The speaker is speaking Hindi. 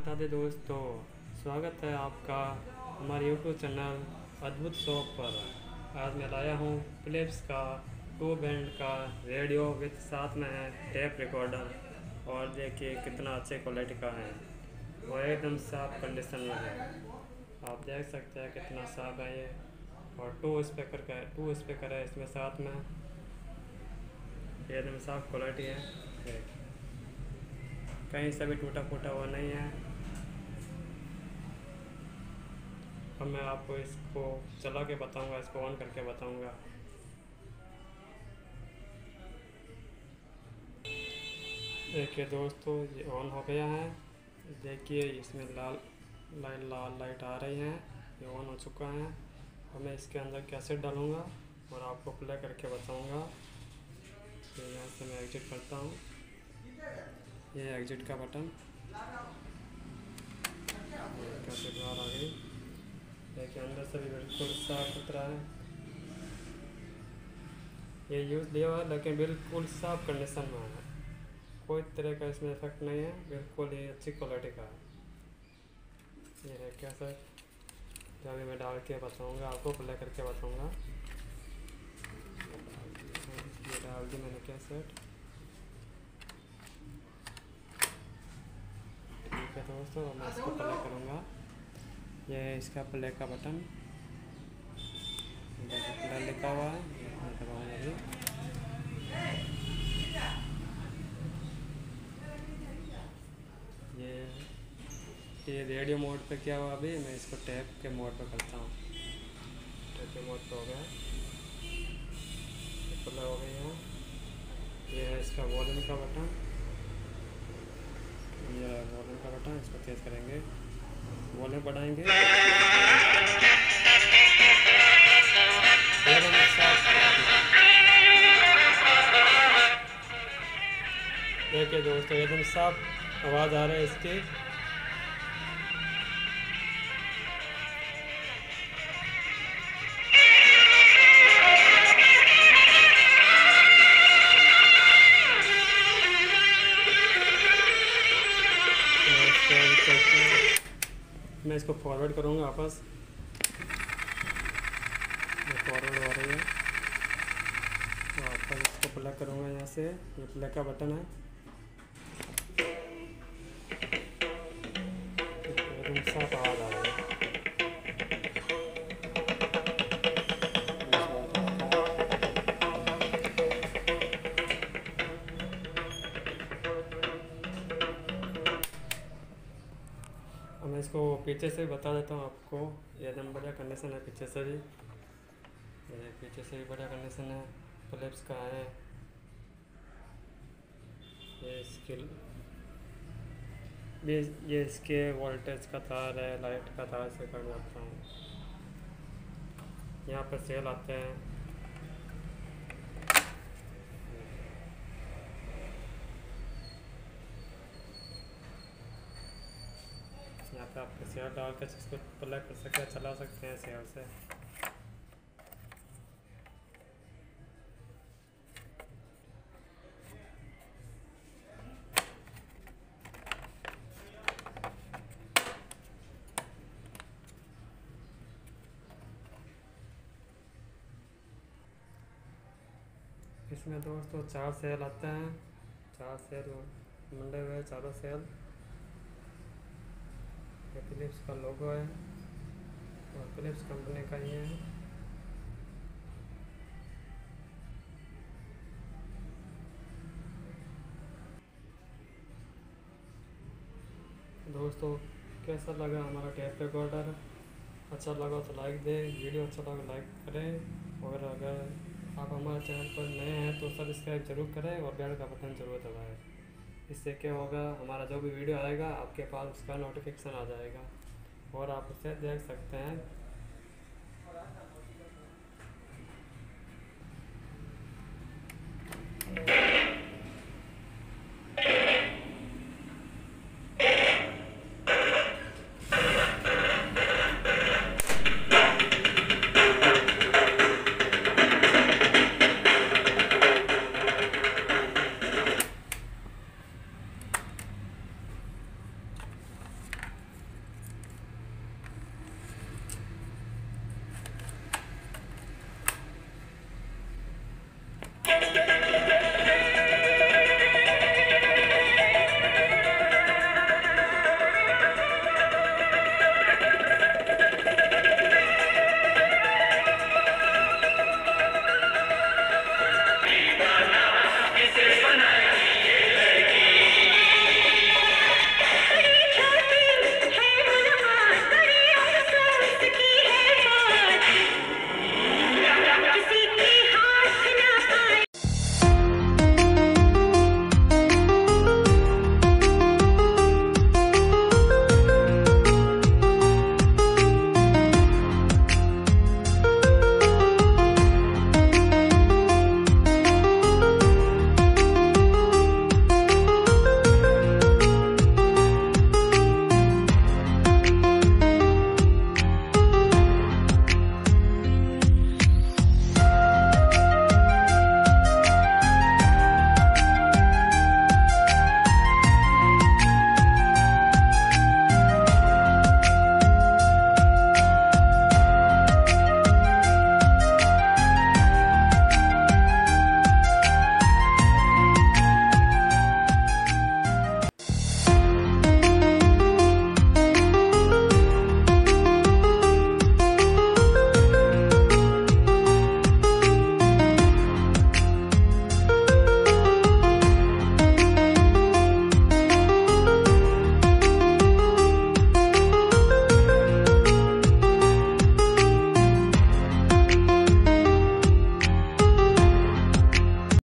राधे राधे दोस्तों, स्वागत है आपका हमारे यूट्यूब चैनल अद्भुत शॉप पर। आज मैं लाया हूँ फिलिप्स का 2 बैंड का रेडियो विद साथ में है टेप रिकॉर्डर। और देखिए कितना अच्छे क्वालिटी का है और एकदम साफ कंडीशन में है। आप देख सकते हैं कितना साफ है ये। और 2 स्पीकर है इसमें साथ में, एकदम साफ क्वालिटी है। कहीं से भी टूटा फूटा हुआ नहीं है। अब मैं आपको इसको चला के बताऊंगा, इसको ऑन करके बताऊंगा। देखिए दोस्तों, ये ऑन हो गया है। देखिए इसमें लाल लाइट आ रही है, ये ऑन हो चुका है। अब मैं इसके अंदर कैसेट डालूंगा और आपको प्ले करके बताऊंगा। तो यहाँ से मैं एग्जिट करता हूँ, ये एग्जिट का बटन, कैसेट बाहर आ गई। देखिए अंदर से भी बिल्कुल साफ सुथरा है। ये यूज़ लिया हुआ है लेकिन बिल्कुल साफ कंडीशन में है, कोई तरह का इसमें इफेक्ट नहीं है, बिल्कुल ही अच्छी क्वालिटी का है। ये है कैसेट, जो अभी मैं डाल के बताऊँगा आपको, प्ले करके बताऊँगा। ये डाल दी मैंने कैसेट। ठीक है दोस्तों, मैं इसको प्ले करूँगा। ये है इसका प्ले का बटन, प्ले लिखा हुआ है, मैं दबाऊँगा अभी। ये रेडियो मोड पे क्या हुआ, अभी मैं इसको टैप के मोड पे करता हूँ। टैप के मोड पे हो गया, प्ले हो गई है। ये है इसका वॉल्यूम का बटन, ये है वॉल्यूम का बटन, इसको तेज़ करेंगे, वॉल्यूम बढ़ाएंगे। देखिए दोस्तों, एकदम साफ आवाज़ आ रही है इसकी। मैं इसको फॉरवर्ड करूँगा वापस, फॉरवर्ड हो रही है, वापस इसको प्लग करूँगा यहाँ से। ये प्लग का बटन है, एकदम साफ आवाज़ आ रही है। अब मैं इसको पीछे से बता देता हूँ आपको, ये एकदम बढ़िया कंडीशन है पीछे से भी, ये पीछे से भी बढ़िया कंडीशन है, फिलिप्स का है। ये इसके वोल्टेज का तार है, लाइट का तार से कर जाता हूँ। यहाँ पर सेल आते हैं, यहाँ पे आपके शेयर डाल कर इसको प्लग कर सकते हैं, चला सकते हैं शेयर से। इसमें दोस्तों 4 सेल आते हैं, 4 सेल मंडे हुए, चारों सेल। ये फिलिप्स का लोगो है और फिलिप्स कंपनी का ही है। दोस्तों कैसा लगा हमारा टेप रिकॉर्डर? अच्छा लगा तो लाइक दें, वीडियो अच्छा लगा लाइक करें, और अगर आप हमारे चैनल पर नए हैं तो सब्सक्राइब जरूर करें और बेल का बटन जरूर दबाएं। इससे क्या होगा, हमारा जो भी वीडियो आएगा आपके पास उसका नोटिफिकेशन आ जाएगा और आप उसे देख सकते हैं।